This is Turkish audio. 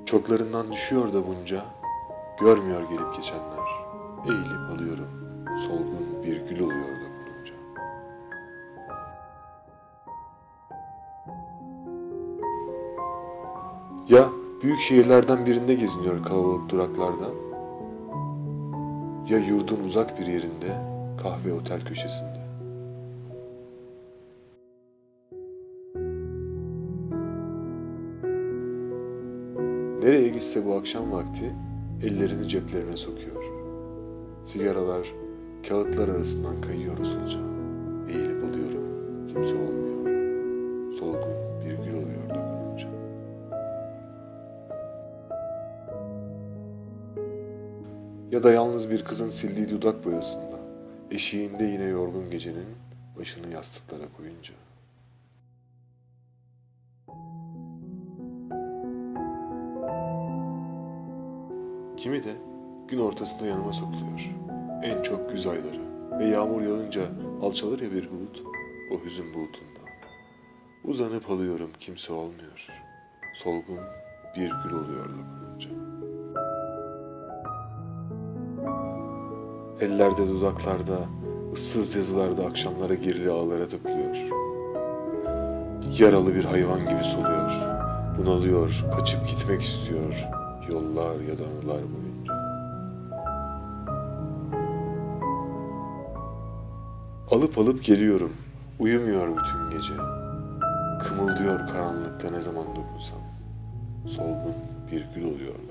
Çoklarından düşüyor da bunca, görmüyor gelip geçenler. Eğilip alıyorum, solgun bir gül oluyor dokununca. Ya büyük şehirlerden birinde geziniyor kalabalık duraklarda, ya yurdun uzak bir yerinde, kahve otel köşesinde. Nereye gitse bu akşam vakti ellerini ceplerine sokuyor. Sigaralar kağıtlar arasından kayıyor usulca. Eğilip alıyorum, kimse olmuyor. Solgun bir gül oluyor dokununca. Ya da yalnız bir kızın sildiği dudak boyasında, eşiğinde yine yorgun gecenin başını yastıklara koyunca. Kimi de gün ortasında yanıma sokuluyor. En çok güz ayları ve yağmur yağınca alçalır ya bir bulut, o hüzün bulutunda. Uzanıp alıyorum, kimse olmuyor. Solgun bir gül oluyor dokununca. Ellerde dudaklarda, ıssız yazılarda akşamlara girili ağlara tıklıyor. Yaralı bir hayvan gibi soluyor. Bunalıyor, kaçıp gitmek istiyor. Yollar ya da anılar boyunca. Alıp alıp geliyorum. Uyumuyor bütün gece. Kımıldıyor karanlıkta ne zaman dokunsam. Solgun bir gül oluyor.